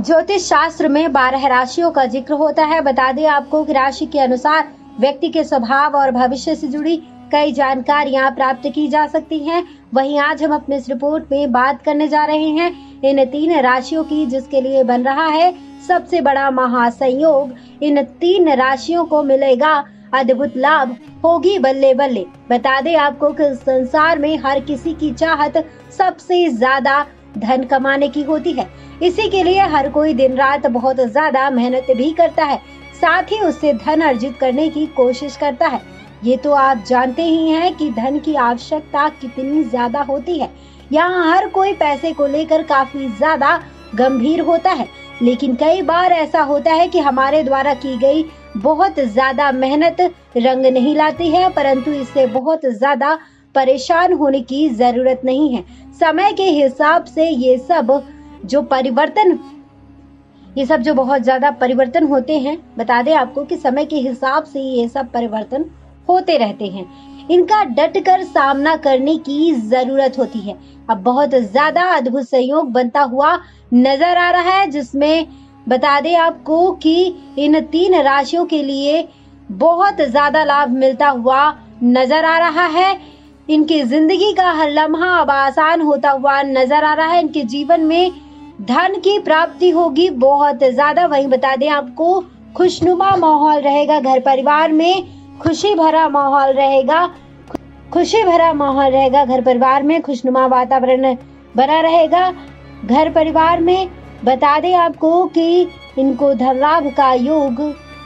ज्योतिष शास्त्र में 12 राशियों का जिक्र होता है। बता दें आपको कि राशि के अनुसार व्यक्ति के स्वभाव और भविष्य से जुड़ी कई जानकारियां प्राप्त की जा सकती हैं। वहीं आज हम अपने इस रिपोर्ट में बात करने जा रहे हैं इन 3 राशियों की, जिसके लिए बन रहा है सबसे बड़ा महासंयोग। इन 3 राशियों को मिलेगा अद्भुत लाभ, होगी बल्ले बल्ले। बता दें आपको कि संसार में हर किसी की चाहत सबसे ज्यादा धन कमाने की होती है। इसी के लिए हर कोई दिन रात बहुत ज्यादा मेहनत भी करता है, साथ ही उससे धन अर्जित करने की कोशिश करता है। ये तो आप जानते ही हैं कि धन की आवश्यकता कितनी ज्यादा होती है। यहाँ हर कोई पैसे को लेकर काफी ज्यादा गंभीर होता है, लेकिन कई बार ऐसा होता है कि हमारे द्वारा की गई बहुत ज्यादा मेहनत रंग नहीं लाती है, परंतु इससे बहुत ज्यादा परेशान होने की जरूरत नहीं है। समय के हिसाब से ये सब जो बहुत ज्यादा परिवर्तन होते हैं, बता दें आपको कि समय के हिसाब से ये सब परिवर्तन होते रहते हैं। इनका डटकर सामना करने की जरूरत होती है। अब बहुत ज्यादा अद्भुत संयोग बनता हुआ नजर आ रहा है, जिसमें बता दें आपको कि इन 3 राशियों के लिए बहुत ज्यादा लाभ मिलता हुआ नजर आ रहा है। इनकी जिंदगी का हर लम्हा अब आसान होता हुआ नजर आ रहा है। इनके जीवन में धन की प्राप्ति होगी बहुत ज्यादा। वहीं बता दें आपको खुशनुमा माहौल रहेगा, घर परिवार में खुशी भरा माहौल रहेगा, घर परिवार में खुशनुमा वातावरण बना रहेगा। घर परिवार में बता दें आपको कि इनको धन लाभ का योग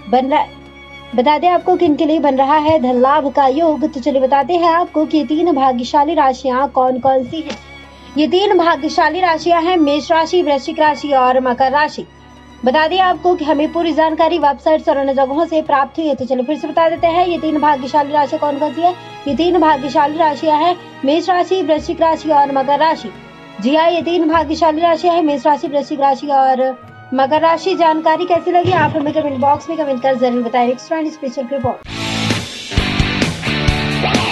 इनके लिए बन रहा है धन लाभ का योग। तो चलिए बताते हैं आपको कि 3 भाग्यशाली राशियां कौन कौन सी हैं। ये 3 भाग्यशाली राशियां हैं मेष राशि, वृश्चिक राशि और मकर राशि। बता दें आपको कि हमें पूरी जानकारी वेबसाइट और अन्य जगहों से प्राप्त हुई है। तो चलिए फिर से बता देते हैं ये 3 भाग्यशाली राशियां कौन कौन सी है। ये 3 भाग्यशाली राशियां हैं मेष राशि, वृश्चिक राशि और मकर राशि। जी हाँ, ये 3 भाग्यशाली राशियां हैं मेष राशि, वृश्चिक राशि और मकर राशि। जानकारी कैसी लगी आप हमें कमेंट बॉक्स में कमेंट कर जरूर बताएं। Next special report.